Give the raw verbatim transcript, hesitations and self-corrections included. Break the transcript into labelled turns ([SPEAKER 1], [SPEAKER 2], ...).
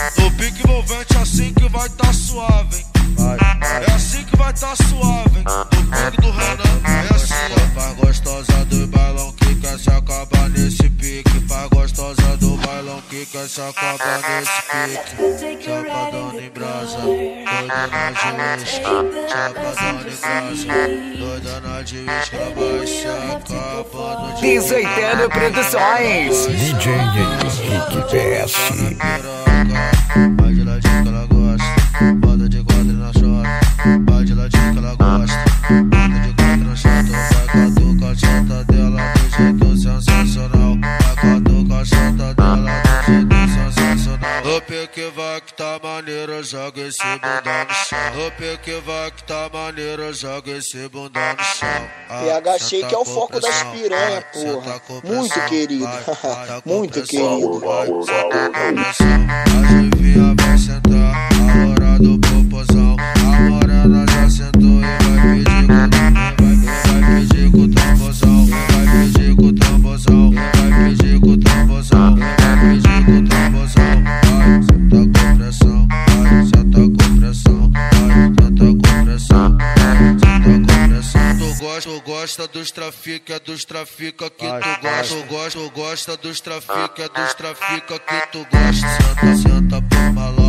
[SPEAKER 1] No pique envolvente, assim que vai tá suave, hein? É assim que vai tá suave, hein? No pique do Renan, é assim, ó. Faz gostosa do bailão que quer se acabar nesse pique. Faz gostosa do bailão que quer se acabar nesse pique. Chapadão em brasa, doida na de uísque. Chapadão em brasa, doida na de uísque. Ela vai se acabando de
[SPEAKER 2] Dezoitano Produções.
[SPEAKER 3] D J Henrique P S.
[SPEAKER 1] Vai de ladinho que ela gosta, bota de quadro na chota. Vai de ladinho que ela gosta, bota de quadro na chota. Vai catucar a chota dela do jeito sensacional. Vai catucar a chota dela do jeito sensacional. O pique vai que tá maneiro, joga esse bundão no chão. O pique vai que tá maneiro, joga esse bundão no chão.
[SPEAKER 4] P H Shake é o foco das piranha, porra. Muito querido, muito querido.
[SPEAKER 1] A Jivinha vai sentar, a hora do popozão. A morena já sentou e vai pedir com vai pedir com o tambozão. Vai pedir com o tambozão. Vai pedir com o tambozão. Vai pedir com o tambozão. Vai, senta com pressão. Vai, senta com pressão. Vai, senta com pressão. Vai, senta com pressão. Tu gosta, tu gosta dos trafica, é dos trafica que tu gosta. Tu gosta, tu gosta dos trafica, é dos trafica que tu gosta. Senta, senta por maloca.